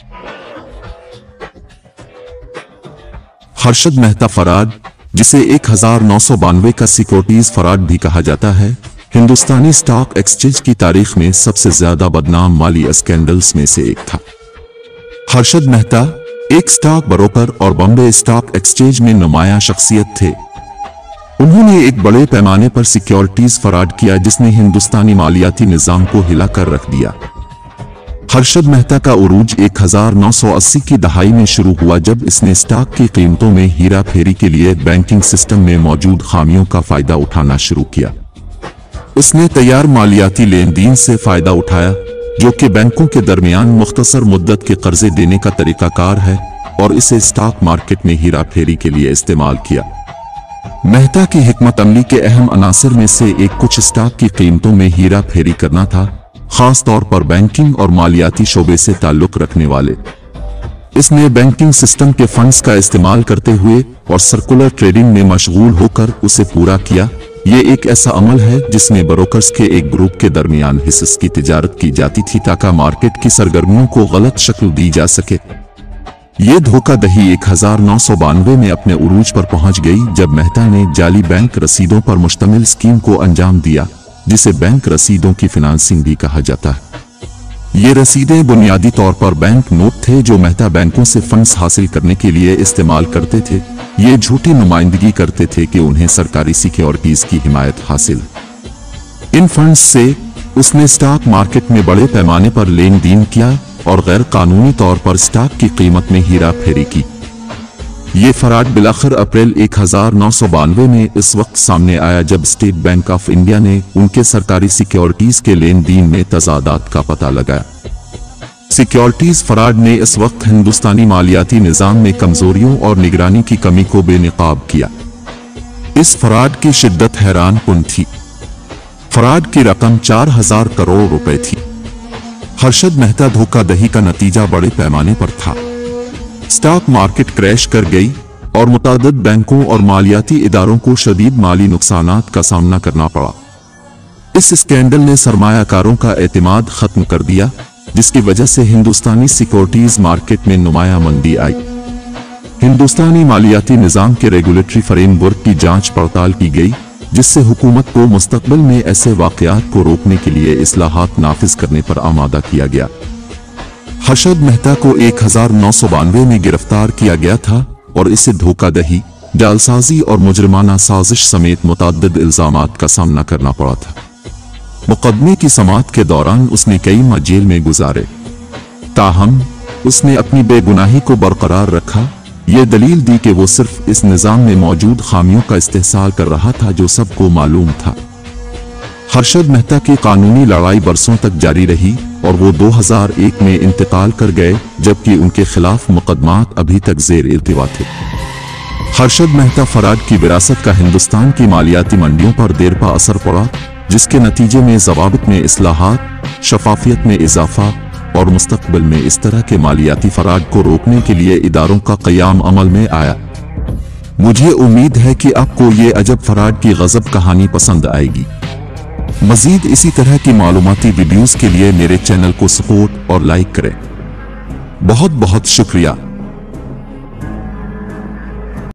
Harshad Mehta farad, जिसे 1992 का securities farad भी कहा जाता है, हिंदुस्तानी स्टॉक एक्सचेंज की तारीख में सबसे ज्यादा बदनाम माली स्कैंडल्स में से एक था। हर्षद मेहता एक स्टॉक ब्रोकर और बॉम्बे स्टॉक एक्सचेंज में नुमाया शख्सियत थे। उन्होंने एक बड़े पैमाने पर सिक्योरिटीज फराड किया जिसने हिंदुस्तानी मालियाती निजाम को हिलाकर रख दिया। हर्षद मेहता का उरूज 1980 की दहाई में शुरू हुआ जब इसने स्टॉक की कीमतों में हीरा फेरी के लिए बैंकिंग सिस्टम में मौजूद खामियों का फायदा उठाना शुरू किया। उसने तैयार मालियाती लेन देन से फायदा उठाया, जो कि बैंकों के दरमियान मुख्तसर मुद्दत के कर्जे देने का तरीकाकार है, और इसे स्टॉक मार्केट में हीरा फेरी के लिए इस्तेमाल किया। मेहता की हिकमत अमली के अहम अनासर में से एक कुछ स्टॉक की कीमतों में हीरा फेरी करना था, खास तौर पर बैंकिंग और मालियाती शोबे से ताल्लुक रखने वाले। इसने बैंकिंग सिस्टम के फंड्स का इस्तेमाल करते हुए और सर्कुलर ट्रेडिंग में मशगूल होकर उसे पूरा किया। ये एक ऐसा अमल है जिसमें ब्रोकर्स के एक ग्रुप के दरमियान हिस्स की तिजारत की जाती थी ताकि मार्केट की सरगर्मियों को गलत शक्ल दी जा सके। ये धोखाधड़ी 1992 में अपने उरूज पर पहुंच गई जब मेहता ने जाली बैंक रसीदों पर मुश्तमिल स्कीम को अंजाम दिया, जिसे बैंक रसीदों की फाइनेंसिंग भी कहा जाता है। ये रसीदें बुनियादी तौर पर बैंक नोट थे जो मेहता बैंकों से फंड्स हासिल करने के लिए इस्तेमाल करते थे। ये झूठी नुमाइंदगी करते थे कि उन्हें सरकारी सिक्योरिटीज की हिमायत हासिल। इन फंड्स से उसने स्टॉक मार्केट में बड़े पैमाने पर लेन देन किया और गैर कानूनी तौर पर स्टॉक की कीमत में हीरा फेरी की। ये फराड बिलाखिर अप्रैल 1992 में इस वक्त सामने आया जब स्टेट बैंक ऑफ इंडिया ने उनके सरकारी सिक्योरिटीज के लेन देन में तजादात का पता लगाया। सिक्योरिटीज फराड ने इस वक्त हिंदुस्तानी मालियाती निजाम में कमजोरियों और निगरानी की कमी को बेनकाब किया। इस फराड की शिद्दत हैरानकुन थी। फराड की रकम 4000 करोड़ रुपए थी। हर्षद मेहता धोखाधड़ी का नतीजा बड़े पैमाने पर था। स्टॉक मार्केट क्रैश कर गई और मुतादिद बैंकों और मालियाती इदारों को शदीद माली नुकसानात का सामना करना पड़ा। इस स्कैंडल ने सरमायाकारों का एतमाद खत्म कर दिया, जिसकी वजह से हिंदुस्तानी सिक्योरिटीज मार्केट में नुमाया मंदी आई। हिंदुस्तानी मालियाती निजाम के रेगुलेटरी फ्रेमवर्क की जांच पड़ताल की गई, जिससे हुकूमत को मुस्तकबिल में ऐसे वाकयात को रोकने के लिए इस्लाहात नाफिज करने पर आमादा किया गया। हर्षद मेहता को 1992 में गिरफ्तार किया गया था और इसे धोखाधड़ी, जालसाजी और मुजरिमाना साजिश समेत मुतअद्दिद इल्जामात का सामना करना पड़ा था। मुकदमे की समाअत के दौरान उसने कई माह जेल में गुजारे, ताहम उसने अपनी बेगुनाही को बरकरार रखा। ये दलील दी कि वो सिर्फ इस निजाम में मौजूद खामियों का इस्तेहसाल कर रहा था जो सबको मालूम था। हर्षद मेहता की कानूनी लड़ाई बरसों तक जारी रही और वो 2001 में इंतकाल कर गए, जबकि उनके खिलाफ मुकदमात अभी तक जेर इल्तिवा थे। हर्षद मेहता फराड की विरासत का हिंदुस्तान की मालियाती मंडियों पर देरपा असर पड़ा, जिसके नतीजे में ज़वाबित में इस्लाहात, शफाफियत में इजाफा और मुस्तकबिल में इस तरह के मालियाती फराड को रोकने के लिए इदारों का क़याम अमल में आया। मुझे उम्मीद है कि आपको ये अजब फराड की गजब कहानी पसंद आएगी। मजीद इसी तरह की मालूमाती वीडियोस के लिए मेरे चैनल को सपोर्ट और लाइक करें। बहुत बहुत शुक्रिया।